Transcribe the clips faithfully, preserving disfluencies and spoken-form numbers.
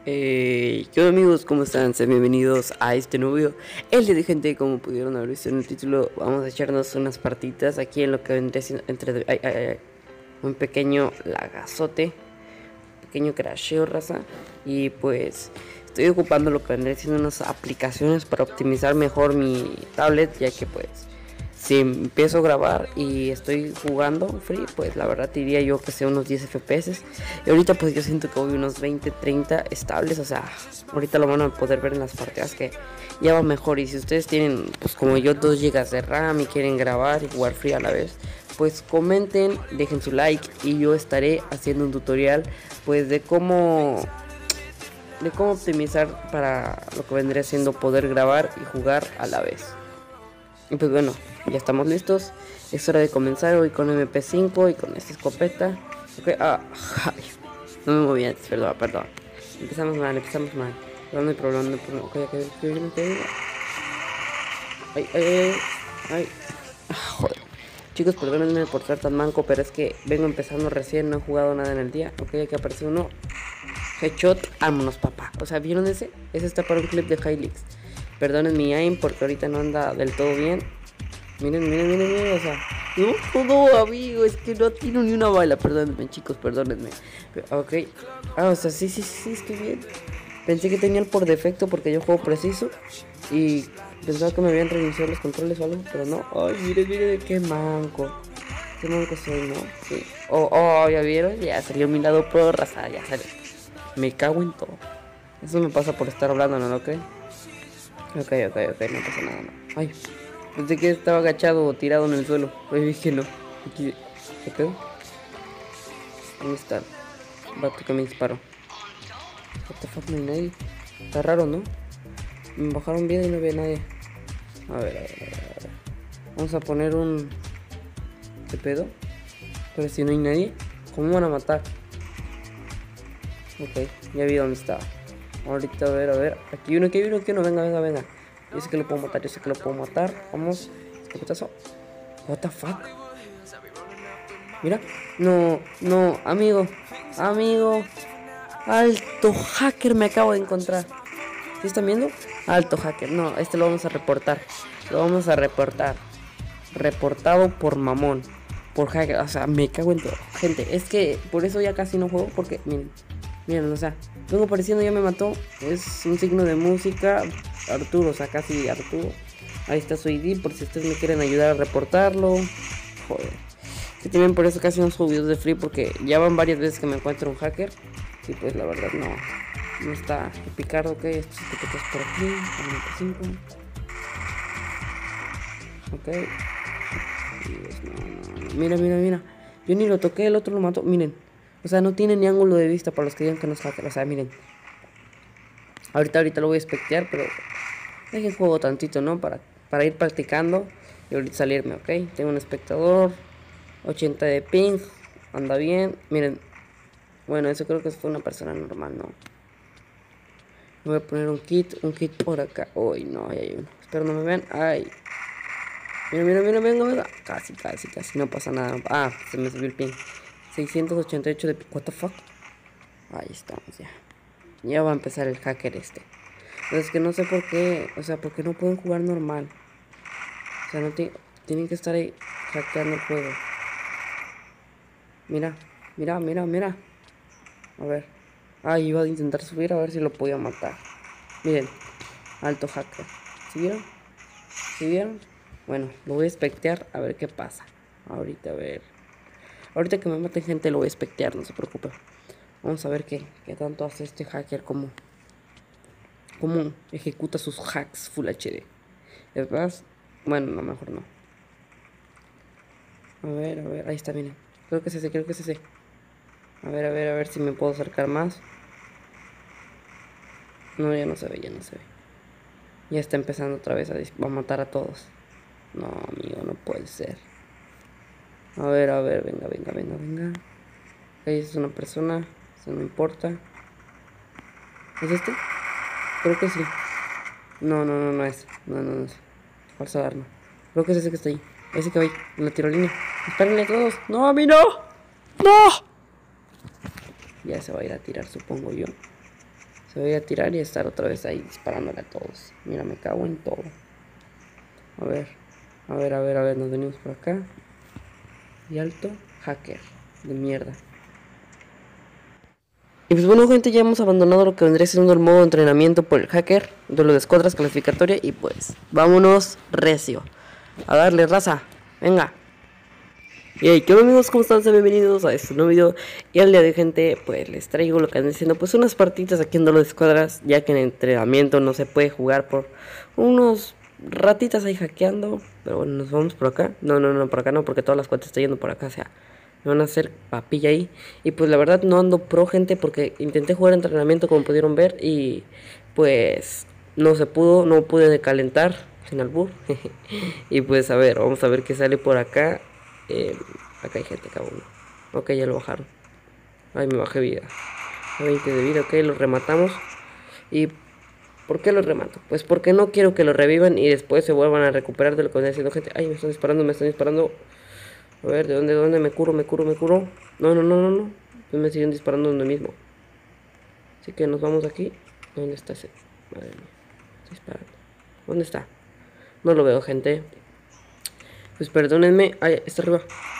Eh, ¿qué onda amigos? ¿Cómo están? Sean bienvenidos a este nuevo video. El día de gente, como pudieron haber visto en el título, vamos a echarnos unas partitas aquí en lo que vendría siendo entre ay, ay, ay, un pequeño lagazote, pequeño crasheo, raza. Y pues estoy ocupando lo que vendría siendo unas aplicaciones para optimizar mejor mi tablet, ya que pues si empiezo a grabar y estoy jugando free, pues la verdad diría yo que sea unos diez F P S. Y ahorita pues yo siento que voy unos veinte, treinta estables. O sea, ahorita lo van a poder ver en las partidas que ya va mejor. Y si ustedes tienen pues como yo dos gigas de RAM y quieren grabar y jugar free a la vez, pues comenten, dejen su like y yo estaré haciendo un tutorial pues de cómo de cómo optimizar para lo que vendría siendo poder grabar y jugar a la vez. Y pues bueno, ya estamos listos. Es hora de comenzar hoy con M P cinco y con esta escopeta. Okay. Ah, ay, no me moví antes, perdón, perdón. Empezamos mal, empezamos mal. Pero no hay problema, no hay problema. Ok, ok, ok, ok. Ay, ay, ay, ay. Ah, joder. Chicos, perdónenme por ser tan manco, pero es que vengo empezando recién, no he jugado nada en el día. Ok, aquí apareció uno. Headshot, vámonos papá. O sea, ¿vieron ese? Ese está para un clip de Hilux. Perdonen mi aim porque ahorita no anda del todo bien. Miren, miren, miren, miren, o sea, no, no, amigo, es que no tiene ni una bala. Perdónenme, chicos, perdónenme. Pero, ok, ah, o sea, sí, sí, sí, estoy bien. Pensé que tenía el por defecto porque yo juego preciso y pensaba que me habían reiniciado los controles o algo, pero no. Ay, miren, miren, qué manco. Qué manco soy, ¿no? Sí. Oh, oh, ya vieron, ya salió mi lado pro, raza, ya salió. Me cago en todo. Eso me pasa por estar hablando, ¿no? ¿Ok? Ok, ok, ok, no pasa nada, no. Ay, pensé que estaba agachado o tirado en el suelo. Pues dije no. Aquí, ¿ok? ¿Dónde está? Vato que me disparó. What the fuck, no hay nadie. Está raro, ¿no? Me bajaron bien y no había nadie. A ver, a ver, a ver, a ver. Vamos a poner un... ¿Qué pedo? Pero si no hay nadie, ¿cómo van a matar? Ok, ya vi dónde estaba. Ahorita, a ver, a ver. Aquí hay uno, aquí hay uno, aquí hay uno. Venga, venga, venga. Yo sé que lo puedo matar, yo sé que lo puedo matar. Vamos. Escopetazo. What the fuck. Mira. No, no, amigo. Amigo. Alto hacker me acabo de encontrar. ¿Sí están viendo? Alto hacker. No, este lo vamos a reportar. Lo vamos a reportar. Reportado por mamón. Por hacker. O sea, me cago en todo. Gente, es que por eso ya casi no juego. Porque, miren. Miren, o sea, vengo apareciendo, ya me mató. Es un signo de música. Arturo, o sea, casi Arturo. Ahí está su I D, por si ustedes me quieren ayudar a reportarlo. Joder. Que también por eso casi no subo videos de free, porque ya van varias veces que me encuentro un hacker. Y pues la verdad no. No está Picardo, ok. Estos etiquetas por aquí. noventa y cinco. Ok. Y pues, no, no, no. Mira, mira, mira. Yo ni lo toqué, el otro lo mató. Miren. O sea, no tiene ni ángulo de vista para los que digan que no es hacker. O sea, miren. Ahorita, ahorita lo voy a espectear, pero dejen juego tantito, ¿no? Para, para ir practicando y ahorita salirme, ¿ok? Tengo un espectador. ochenta de ping. Anda bien. Miren. Bueno, eso creo que fue una persona normal, ¿no? Voy a poner un kit. Un kit por acá. Uy, no, ahí hay uno. Espero no me vean. Ay. Mira, mira, mira, venga, venga. Casi, casi, casi. No pasa nada. Ah, se me subió el ping. seiscientos ochenta y ocho de... What the fuck. Ahí estamos ya. Ya va a empezar el hacker este. Pero es que no sé por qué. O sea, porque no pueden jugar normal. O sea, no tienen que estar ahí hackeando el juego. Mira, mira, mira, mira. A ver. Ah, iba a intentar subir a ver si lo podía matar. Miren. Alto hacker. ¿Sí vieron? ¿Sí vieron? Bueno, lo voy a espectear a ver qué pasa. Ahorita, a ver. Ahorita que me maten gente lo voy a espectear, no se preocupe. Vamos a ver qué, qué tanto hace este hacker, cómo, cómo ejecuta sus hacks Full H D. Es más, bueno, no, mejor no. A ver, a ver, ahí está, miren. Creo que es ese, creo que es ese. A ver, a ver, a ver si me puedo acercar más. No, ya no se ve, ya no se ve. Ya está empezando otra vez a, a matar a todos. No, amigo, no puede ser. A ver, a ver, venga, venga, venga, venga. Ahí es una persona, eso no importa. ¿Es este? Creo que sí. No, no, no, no es. No, no, no es. Falsa arma. Creo que es ese que está ahí. Ese que va ahí, en la tirolina. Espérenle todos. ¡No, a mí no! ¡No! Ya se va a ir a tirar, supongo yo. Se voy a tirar y estar otra vez ahí disparándole a todos. Mira, me cago en todo. A ver, a ver, a ver, a ver, nos venimos por acá. Y alto, hacker, de mierda. Y pues bueno, gente, ya hemos abandonado lo que vendría siendo el modo de entrenamiento por el hacker, de lo de escuadras clasificatoria. Y pues, vámonos recio. A darle, raza, venga. Y hey, ¿qué onda, amigos? ¿Cómo están? Sean bienvenidos a este nuevo video. Y al día de hoy, gente, pues les traigo lo que andan diciendo, pues unas partidas aquí en Duelo de Escuadras, ya que en entrenamiento no se puede jugar por unos ratitas ahí hackeando. Pero bueno, nos vamos por acá. No, no, no, por acá no, porque todas las cuentas están yendo por acá, o sea, me van a hacer papilla ahí. Y pues la verdad no ando pro, gente, porque intenté jugar entrenamiento como pudieron ver y pues no se pudo, no pude calentar, sin albur. Y pues a ver, vamos a ver qué sale por acá. Eh, acá hay gente, cabrón. Ok, ya lo bajaron. Ay, me bajé vida. veinte de vida, ok, los rematamos. ¿Y por qué los remato? Pues porque no quiero que lo revivan y después se vuelvan a recuperar de lo que viene haciendo gente. Ay, me están disparando, me están disparando. A ver, ¿de dónde, de dónde? Me curo, me curo, me curo. No, no, no, no, no. Pues me siguen disparando donde mismo. Así que nos vamos aquí. ¿Dónde está ese? Madre mía. Está disparando. ¿Dónde está? No lo veo, gente. Pues perdónenme. Ay, está arriba.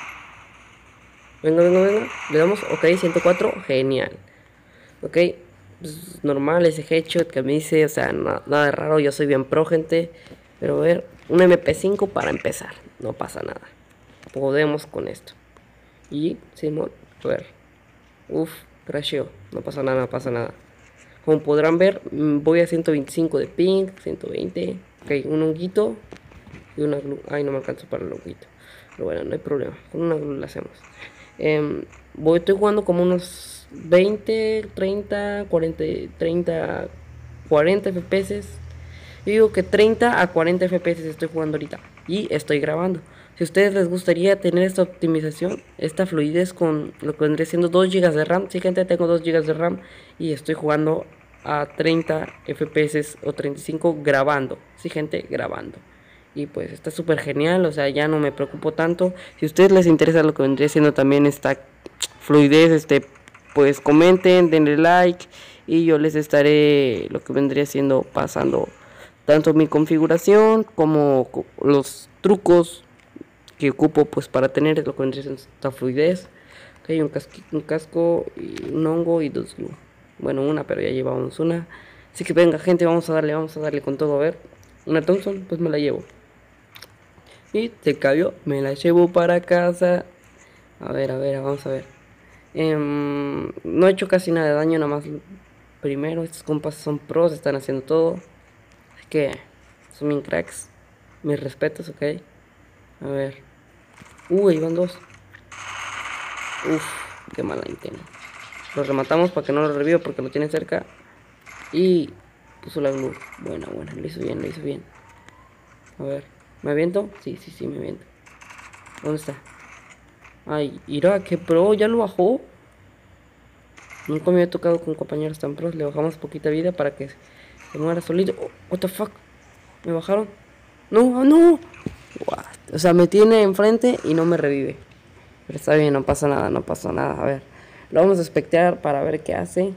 Venga, venga, venga. Le damos. Ok, ciento cuatro. Genial. Ok. Pues normal ese headshot que me dice. O sea, no, nada de raro. Yo soy bien pro, gente. Pero a ver. Un M P cinco para empezar. No pasa nada. Podemos con esto. Y, Simón. A ver. Uf. Crasheo. No pasa nada, no pasa nada. Como podrán ver, voy a ciento veinticinco de ping. ciento veinte. Ok, un honguito. Y una glue. Ay, no me alcanzo para el honguito. Pero bueno, no hay problema. Con una glue la hacemos. Eh, voy, estoy jugando como unos veinte, treinta, cuarenta, treinta, cuarenta F P S. Yo digo que treinta a cuarenta F P S estoy jugando ahorita. Y estoy grabando. Si a ustedes les gustaría tener esta optimización, esta fluidez con lo que vendría siendo dos gigas de RAM. Sí, gente, tengo dos gigas de RAM. Y estoy jugando a treinta F P S o treinta y cinco grabando. Sí, gente, grabando. Y pues está súper genial, o sea, ya no me preocupo tanto. Si a ustedes les interesa lo que vendría siendo también esta fluidez, este, pues comenten, denle like y yo les estaré lo que vendría siendo pasando tanto mi configuración como los trucos que ocupo pues para tener lo que vendría siendo esta fluidez. Ok, un, casqui, un casco y un hongo y dos glue. Bueno, una, pero ya llevamos una. Así que venga, gente, vamos a darle, vamos a darle con todo. A ver, una Thompson, pues me la llevo. Y se cayó, me la llevo para casa. A ver, a ver, vamos a ver. Eh, no he hecho casi nada de daño, nada más. Primero, estos compas son pros, están haciendo todo. Así que son bien cracks. Mis respetos, ok. A ver. Uy, ahí van dos. Uf, qué mala intención. Los rematamos para que no lo reviva porque lo tiene cerca. Y puso la glue. Buena, buena, lo hizo bien, lo hizo bien. A ver, ¿me aviento? Sí, sí, sí, me aviento. ¿Dónde está? Ay, irá, que pro, ya lo bajó. Nunca me había tocado con compañeros tan pros. Le bajamos poquita vida para que se muera solito. Oh, what the fuck. Me bajaron. No, no. What? O sea, me tiene enfrente y no me revive. Pero está bien, no pasa nada, no pasa nada. A ver, lo vamos a espectear para ver qué hace.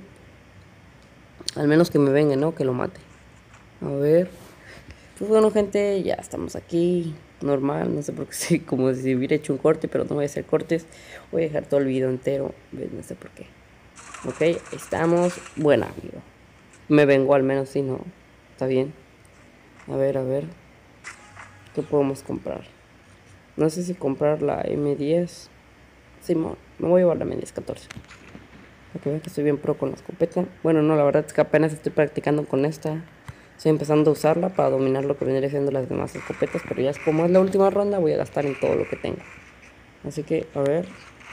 Al menos que me venga, ¿no? Que lo mate. A ver. Pues bueno, gente, ya estamos aquí. Normal, no sé por qué, sí, como si hubiera hecho un corte, pero no voy a hacer cortes. Voy a dejar todo el video entero. No sé por qué. Ok, ahí estamos. Buena, amigo. Me vengo al menos, si no. Está bien. A ver, a ver. ¿Qué podemos comprar? No sé si comprar la M diez. Sí, me voy a llevar la M diez catorce. Para que vean que estoy bien pro con la escopeta. Bueno, no, la verdad es que apenas estoy practicando con esta. Estoy empezando a usarla para dominar lo que vendría siendo las demás escopetas. Pero ya es como es la última ronda, voy a gastar en todo lo que tengo. Así que, a ver.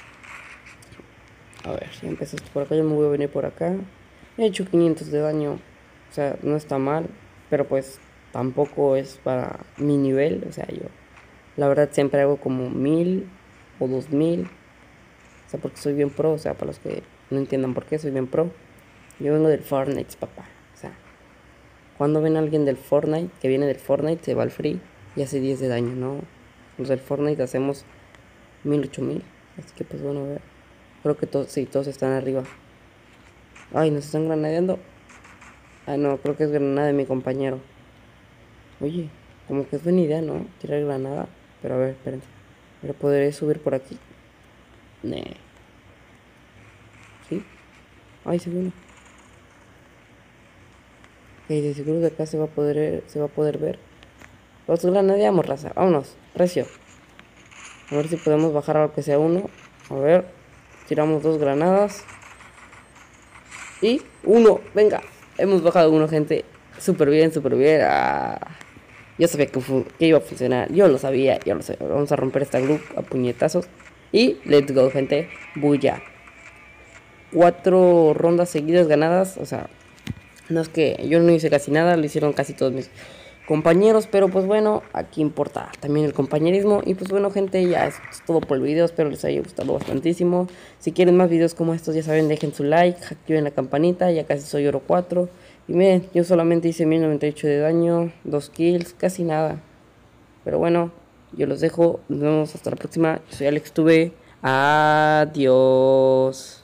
A ver, ya empezaste por acá, yo me voy a venir por acá. He hecho quinientos de daño. O sea, no está mal. Pero pues tampoco es para mi nivel. O sea, yo la verdad siempre hago como mil o dos mil. O sea, porque soy bien pro. O sea, para los que no entiendan por qué, soy bien pro. Yo vengo del Fortnite, papá. O sea, cuando ven a alguien del Fortnite, que viene del Fortnite, se va al free y hace diez de daño, ¿no? Los del Fortnite hacemos mil, ocho mil. Así que pues bueno, a ver. Creo que todos, sí, todos están arriba. Ay, nos están granadeando. Ah, no, creo que es granada de mi compañero. Oye, como que es buena idea, ¿no? Tirar granada. Pero a ver, espérense. ¿Pero podré subir por aquí? Nee. ¿Sí? Ay, se vino. Ok, de seguro de acá se va a poder, se va a poder ver. Los granadeamos, raza. Vámonos, recio. A ver si podemos bajar a lo que sea uno. A ver. Tiramos dos granadas. Y uno, venga. Hemos bajado uno, gente. Súper bien, súper bien. Ah, yo sabía que, que, iba a funcionar. Yo lo sabía, yo lo sé. Vamos a romper esta group a puñetazos. Y let's go, gente. Bulla. Cuatro rondas seguidas ganadas. O sea, no es que yo no hice casi nada. Lo hicieron casi todos mis compañeros, pero pues bueno, aquí importa también el compañerismo. Y pues bueno, gente, ya es todo por el video. Espero les haya gustado bastantísimo. Si quieren más videos como estos, ya saben, dejen su like, activen la campanita. Ya casi soy oro cuatro. Y miren, yo solamente hice mil noventa y ocho de daño, dos kills, casi nada. Pero bueno, yo los dejo. Nos vemos hasta la próxima. Yo soy Alex Tuve. Adiós.